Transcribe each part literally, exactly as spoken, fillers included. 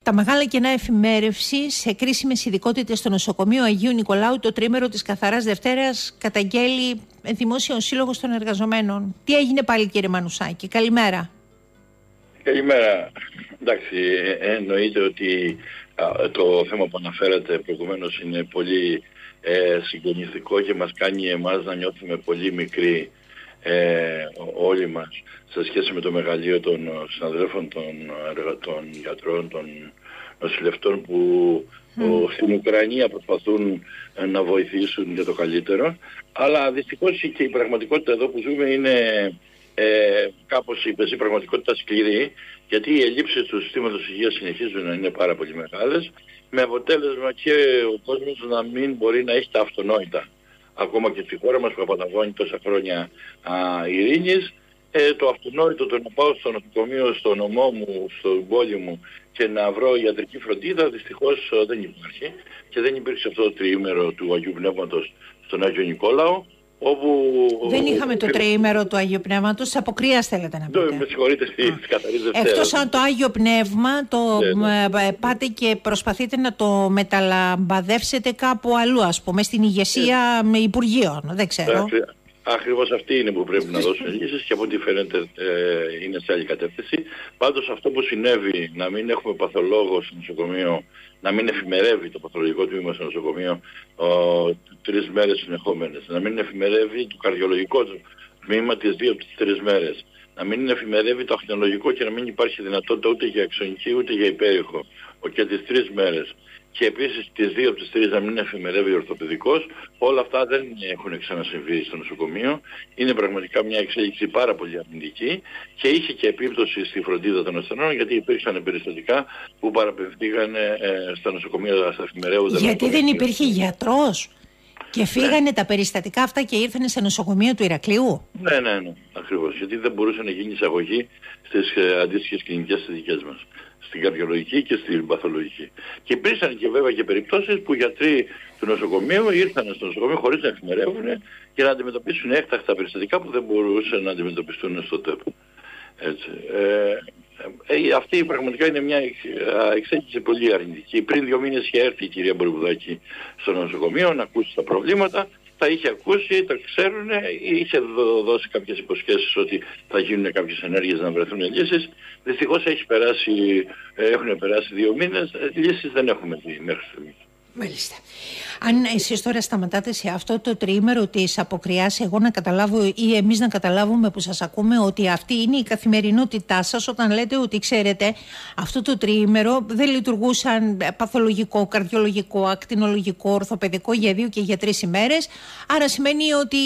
Τα μεγάλα κενά εφημέρευση σε κρίσιμες ειδικότητες στο νοσοκομείο Αγίου Νικολάου το τρίμερο της Καθαράς Δευτέρας καταγγέλει Δημόσιο Σύλλογος των Εργαζομένων. Τι έγινε πάλι, κύριε Μανουσάκη? Καλημέρα. Καλημέρα. Εντάξει, εννοείται ότι α, το θέμα που αναφέρατε προηγουμένως είναι πολύ ε, συγκινητικό και μας κάνει εμάς να νιώθουμε πολύ μικροί ε, όλοι μας σε σχέση με το μεγαλείο των συναδέλφων, των, των γιατρών, των νοσηλευτών που mm. στην Ουκρανία προσπαθούν να βοηθήσουν για το καλύτερο. Αλλά δυστυχώς και η πραγματικότητα εδώ που ζούμε είναι ε, κάπως η πεζή πραγματικότητα σκληρή, γιατί οι ελλείψεις του συστήματος υγείας συνεχίζουν να είναι πάρα πολύ μεγάλες, με αποτέλεσμα και ο κόσμος να μην μπορεί να έχει τα αυτονόητα. Ακόμα και στη χώρα μας που απολαμβάνει τόσα χρόνια α, ειρήνης, ε, το αυτονόητο το να πάω στο νοσοκομείο, στο νομό μου, στην πόλη μου και να βρω ιατρική φροντίδα δυστυχώς δεν υπάρχει και δεν υπήρξε αυτό το τριήμερο του Αγίου Πνεύματος στον Άγιο Νικόλαο. Όπου... Δεν είχαμε το τριήμερο του Αγίου Πνεύματος, της αποκρίας θέλετε να πείτε? Με συγχωρείτε, στη Καθαρής Δευτέρας. Εκτός αν το Άγιο Πνεύμα το ναι, ναι. πάτε και προσπαθείτε να το μεταλαμπαδεύσετε κάπου αλλού, ας πούμε, στην ηγεσία ναι. με Υπουργείων, δεν ξέρω. Ακριβώς αυτή είναι που πρέπει να δώσουν λύσεις και από ό,τι φαίνεται ε, είναι σε άλλη κατεύθυνση. Πάντως αυτό που συνέβη, να μην έχουμε παθολόγο στο νοσοκομείο, να μην εφημερεύει το παθολογικό τμήμα στο νοσοκομείο ο, τρεις μέρες συνεχόμενες, να μην εφημερεύει το καρδιολογικό τμήμα τις δύο από τις τρεις μέρες, να μην εφημερεύει το ακτινολογικό και να μην υπάρχει δυνατότητα ούτε για εξονική ούτε για υπέρηχο και τις τρεις μέρες. Και επίσης τις δύο από τις τρεις να μην εφημερεύει ο ορθοπαιδικός, όλα αυτά δεν έχουν ξανασυμβεί στο νοσοκομείο. Είναι πραγματικά μια εξέλιξη πάρα πολύ αρνητική και είχε και επίπτωση στη φροντίδα των ασθενών, γιατί υπήρξαν περιστατικά που παραπευθήκαν ε, στα νοσοκομεία, στα εφημερεύοντα. Γιατί δεν υπήρχε γιατρός και φύγανε ναι. τα περιστατικά αυτά και ήρθαν σε νοσοκομείο του Ηρακλείου. Ναι, ναι, ναι, ακριβώς. Γιατί δεν μπορούσε να γίνει εισαγωγή στις ε, αντίστοιχες κλινικές στις δικές μας, στην καρδιολογική και στην παθολογική. Και υπήρξαν και βέβαια και περιπτώσεις που γιατροί του νοσοκομείου ήρθαν στο νοσοκομείο χωρίς να εφημερεύουν για να αντιμετωπίσουν έκτακτα περιστατικά που δεν μπορούσαν να αντιμετωπιστούν στο ΤΕΠ. Έτσι. Ε, ε, αυτή πραγματικά είναι μια εξέλιξη πολύ αρνητική. Πριν δύο μήνες είχε έρθει η κυρία Μπορμπουδάκη στο νοσοκομείο να ακούσει τα προβλήματα. Τα είχε ακούσει, τα ξέρουν, είχε δώσει κάποιες υποσχέσεις ότι θα γίνουν κάποιες ενέργειες να βρεθούν λύσεις. Δυστυχώς έχει περάσει, έχουν περάσει δύο μήνες, λύσεις δεν έχουμε δει μέχρι στιγμής. Μάλιστα. Αν εσείς τώρα σταματάτε σε αυτό το τριήμερο της αποκριάς, εγώ να καταλάβω ή εμείς να καταλάβουμε που σας ακούμε ότι αυτή είναι η καθημερινότητά σας όταν λέτε ότι ξέρετε αυτό το τριήμερο δεν λειτουργούσαν παθολογικό, καρδιολογικό, ακτινολογικό, ορθοπαιδικό για δύο και για τρεις ημέρες. Άρα σημαίνει ότι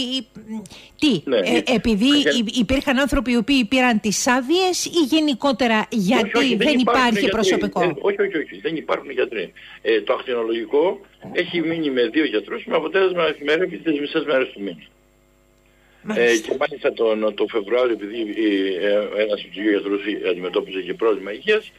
τι, ναι, ε, επειδή ε, υπήρχαν άνθρωποι οι οποίοι πήραν τις άδειες ή γενικότερα γιατί όχι, όχι, δεν, δεν υπάρχει γιατροί. προσωπικό? Ε, όχι, όχι, όχι, δεν υπάρχουν γιατροί. Ε, το ακτινολογικό έχει μείνει με δύο γιατρούς με αποτέλεσμα να εφημερεύει τις μισές μέρες του μήνα. Ε, και μάλιστα τον, το Φεβρουάριο, επειδή ε, ένας από τους δύο γιατρούς αντιμετώπιζε και πρόβλημα υγείας,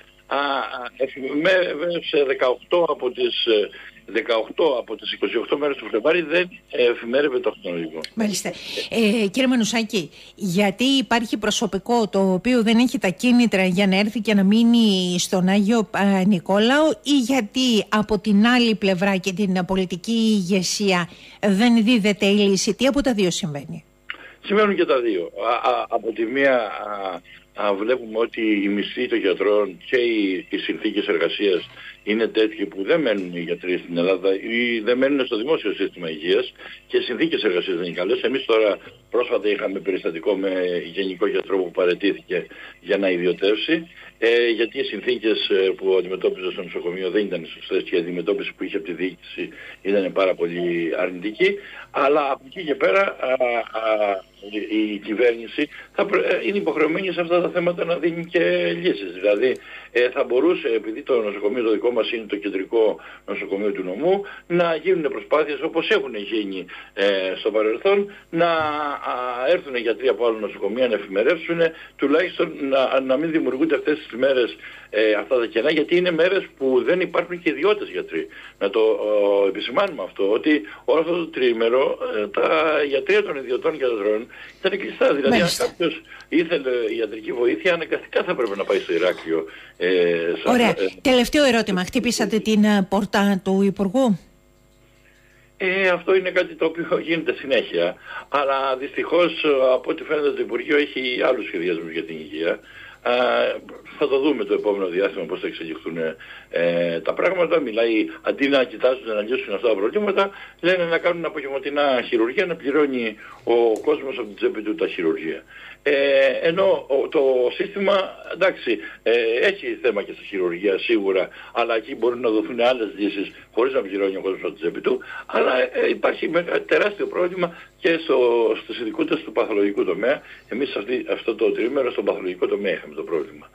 εφημέρευσε δεκαοκτώ από τις δεκαοκτώ από τις είκοσι οκτώ μέρες του Φλεβάρι δεν εφημέρευε το ακτινολογικό. Μάλιστα. Ε, κύριε Μανουσάκη, γιατί υπάρχει προσωπικό το οποίο δεν έχει τα κίνητρα για να έρθει και να μείνει στον Άγιο ε, Νικόλαο, ή γιατί από την άλλη πλευρά και την πολιτική ηγεσία δεν δίδεται η λύση? Τι από τα δύο συμβαίνει? Συμβαίνουν και τα δύο. Α, α, από τη μία α, α, βλέπουμε ότι οι μισθοί των γιατρών και οι, οι συνθήκες εργασίας είναι τέτοιοι που δεν μένουν οι γιατροί στην Ελλάδα ή δεν μένουν στο δημόσιο σύστημα υγείας και οι συνθήκες εργασίας δεν είναι καλές. Εμείς τώρα πρόσφατα είχαμε περιστατικό με γενικό γιατρό που παραιτήθηκε για να ιδιωτεύσει, ε, γιατί οι συνθήκες που αντιμετώπιζε στο νοσοκομείο δεν ήταν σωστές και η αντιμετώπιση που είχε από τη διοίκηση ήταν πάρα πολύ αρνητική. Αλλά από εκεί και πέρα α, α, η κυβέρνηση θα είναι υποχρεωμένη σε αυτά τα θέματα να δίνει και λύσεις. Δηλαδή ε, θα μπορούσε, επειδή το νοσοκομείο το δικό μας είναι το κεντρικό νοσοκομείο του νομού, να γίνουν προσπάθειες όπως έχουν γίνει ε, στο παρελθόν, να α, έρθουν γιατροί από άλλα νοσοκομεία να εφημερεύσουν, τουλάχιστον να, να μην δημιουργούνται αυτές τις μέρες ε, αυτά τα κενά, γιατί είναι μέρες που δεν υπάρχουν και ιδιώτες γιατροί. Να το ο, επισημάνουμε αυτό, ότι όλο αυτό το τριήμερο ε, τα γιατρία των ιδιωτών γιατρών ήταν κλειστά. Δηλαδή Μάλιστα. αν κάποιος ήθελε ιατρική βοήθεια, αναγκαστικά θα πρέπει να πάει στο Ηράκλειο. Ε, σαν, Ωραία. ε, Τελευταίο ερώτημα. Χτυπήσατε την ε, πόρτα του Υπουργού? Ε, αυτό είναι κάτι το οποίο γίνεται συνέχεια, αλλά δυστυχώς από ό,τι φαίνεται το Υπουργείο έχει άλλους σχεδιασμούς για την υγεία. Α, θα το δούμε το επόμενο διάστημα πώς θα εξελιχθούν ε, τα πράγματα. Μιλάει, αντί να κοιτάζουν να λύσουν αυτά τα προβλήματα, λένε να κάνουν απογευματινά χειρουργία, να πληρώνει ο κόσμος από την τσέπη του τα χειρουργία. Ε, ενώ το σύστημα, εντάξει, ε, έχει θέμα και στα χειρουργία σίγουρα, αλλά εκεί μπορούν να δοθούν άλλες λύσεις χωρίς να πληρώνει ο κόσμος από την τσέπη του, αλλά ε, υπάρχει τεράστιο πρόβλημα και στο, στους ειδικούς του παθολογικού τομέα. Εμείς αυτή, αυτό το τριήμερο στον παθολογικό τομέα είχαμε το πρόβλημα.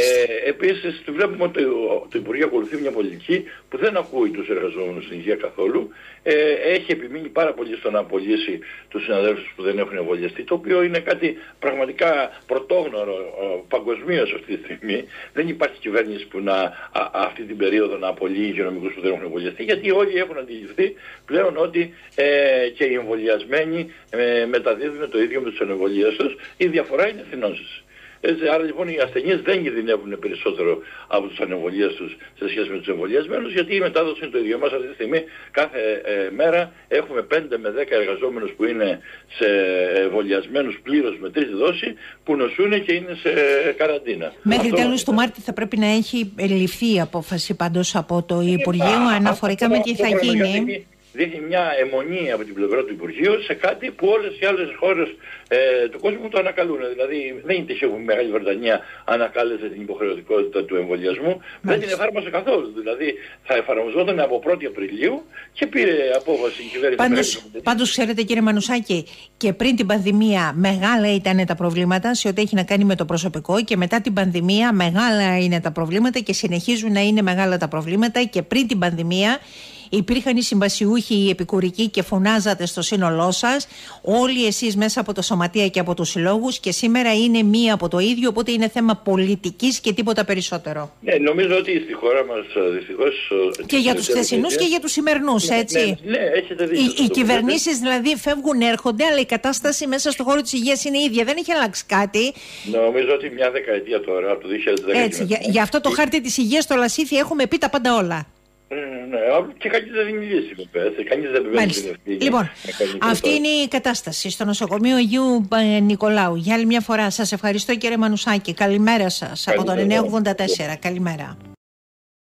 Ε, επίσης βλέπουμε ότι το, το Υπουργείο ακολουθεί μια πολιτική που δεν ακούει τους εργαζόμενους στην υγεία καθόλου. Ε, έχει επιμείνει πάρα πολύ στο να απολύσει τους συναδέλφους που δεν έχουν εμβολιαστεί, το οποίο είναι κάτι πραγματικά πρωτόγνωρο παγκοσμίως αυτή τη στιγμή. Δεν υπάρχει κυβέρνηση που να, α, αυτή την περίοδο να απολύει υγειονομικούς που δεν έχουν εμβολιαστεί, γιατί όλοι έχουν αντιληφθεί πλέον ότι ε, και οι εμβολιασμένοι ε, μεταδίδουν το ίδιο με τους ανεμβολίαστους. Η διαφορά είναι εθνώσεις. Έτσι, άρα λοιπόν οι ασθενείς δεν κινδυνεύουν περισσότερο από τους ανεμβολίαστους σε σχέση με τους εμβολιασμένους, γιατί η μετάδοση είναι το ίδιο. Μας αυτή τη στιγμή κάθε ε, μέρα έχουμε πέντε με δέκα εργαζόμενους που είναι σε εμβολιασμένους πλήρως με τρίτη δόση, που νοσούν και είναι σε καραντίνα. Μέχρι Αυτό... τέλος του Μάρτη θα πρέπει να έχει ληφθεί η απόφαση πάντως από το Υπουργείο αναφορικά με τι θα γίνει. Δείχνει μια αιμονή από την πλευρά του Υπουργείου σε κάτι που όλες οι άλλες χώρες ε, του κόσμου το ανακαλούν. Δηλαδή δεν είναι τυχαίο που η Μεγάλη Βρετανία ανακάλεσε την υποχρεωτικότητα του εμβολιασμού. Μάλιστα. Δεν την εφάρμοσε καθόλου. Δηλαδή θα εφαρμοζόταν από πρώτη Απριλίου και πήρε απόφαση η κυβέρνηση. Πάντως, πάντως ξέρετε κύριε Μανουσάκη, και πριν την πανδημία μεγάλα ήταν τα προβλήματα σε ό,τι έχει να κάνει με το προσωπικό, και μετά την πανδημία μεγάλα είναι τα προβλήματα και συνεχίζουν να είναι μεγάλα τα προβλήματα, και πριν την πανδημία υπήρχαν οι συμβασιούχοι, οι επικουρικοί, και φωνάζατε στο σύνολό σας, όλοι εσείς μέσα από το σωματεία και από τους συλλόγους, και σήμερα είναι μία από το ίδιο, οπότε είναι θέμα πολιτικής και τίποτα περισσότερο. Ναι, νομίζω ότι στη χώρα μας δυστυχώς... Και για τους χθεσινούς και για τους σημερινούς, έτσι. Ναι, ναι, έχετε δίκιο. Οι, οι κυβερνήσεις δηλαδή φεύγουν, έρχονται, αλλά η κατάσταση μέσα στο χώρο της υγείας είναι ίδια, δεν έχει αλλάξει κάτι. Νομίζω ότι μια δεκαετία τώρα, από το δύο χιλιάδες δέκα... Έτσι, για, για αυτό το χάρτη της υγείας στο Λασίθι έχουμε πει τα πάντα όλα. Ναι, και κανείς δεν δίνει λύση, κανείς δεν παίρνει την ευθύνη. Λοιπόν, αυτή είναι η κατάσταση στο νοσοκομείο Αγίου Νικολάου. Για άλλη μια φορά σας ευχαριστώ κύριε Μανουσάκη. Καλημέρα σας από τον εννιακόσια ογδόντα τέσσερα. Καλημέρα.